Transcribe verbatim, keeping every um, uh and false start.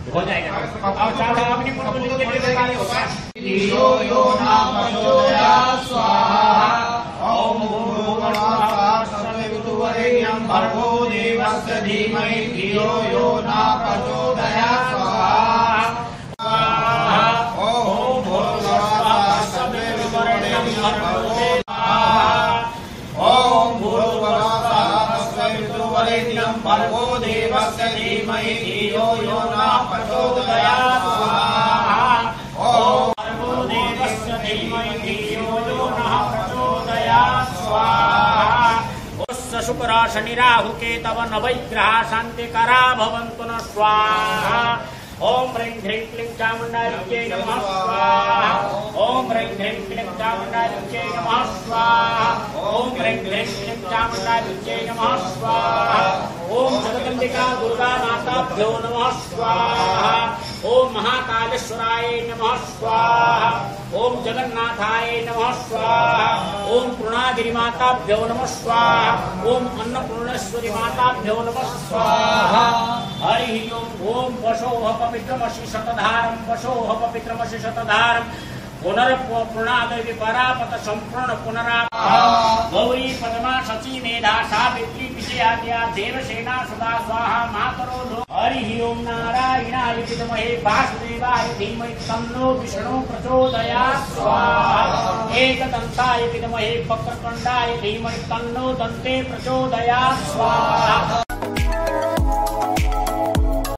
हो जाएगा। और चार अपनी धियो यो न प्रचोदयात् स्वाहा। ओम भूर्भुवः सर्ववितुर्वरेण्यं भर्गो देवस्य धीमहि धियो यो न प्रचोदयात् स्वाहा। ओम भूर्भुवः सर्ववितुर्वरेण्यं भर्गो ओम भूर्भुवः सर्ववितुर्वरेण्यं भर्गो देवस्य धीमहि धियो यो न प्रचोदयात् स्वाहा। ओम भर्गो देवस्य धीमहि धियो यो न प्रचोदयात् स्वाहा। शुक्र शनि राहु केतव नवग्रहा शांतिकरा भवन्तु न स्वाहा। ओम ह्रीं ह्रीं क्लीं चामुण्डायै नमः स्वाहा। ओम ह्रीं ह्रीं क्लीं चामुण्डायै नमः स्वाहा। ओम ह्रीं ह्रीं क्लीं चामुण्डायै नमः स्वाहा। ओम जगदम्बिका दुर्गा माताभ्यो नमः स्वाहा। ओम महाकालेश्वराय नमः स्वाहा। ओम जगन्नाथाय नमः स्वाहा। ओम पूर्णागिरि माताभ्यो नमः स्वाहा। ओम अन्नपूर्णेश्वरी माताभ्यो नमः स्वाहा। हरि ओम। ओम वशोह पवित्रमसि शतधारं वशोह पवित्रमसि शतधारं पुनर्पूर्णादेवी परापत संपूर्ण पुनरा गौरी पद्मा शची मेधा सावित्री विजया देवसेना सदा स्वाहा मातरो लो। हरि ओम नारायणाय विद्महे वासुदेवाय धीमहि तन्नो विष्णु प्रचोदयात् स्वाहा। एकदन्ताय विद्महे वक्रतुण्डाय धीमहि तन्नो दन्ते प्रचोदयात् स्वाहा।